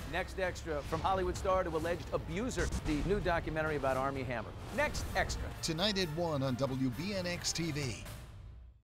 Next Extra, from Hollywood star to alleged abuser, the new documentary about Armie Hammer. Next Extra. Tonight at 1 on WBNX-TV.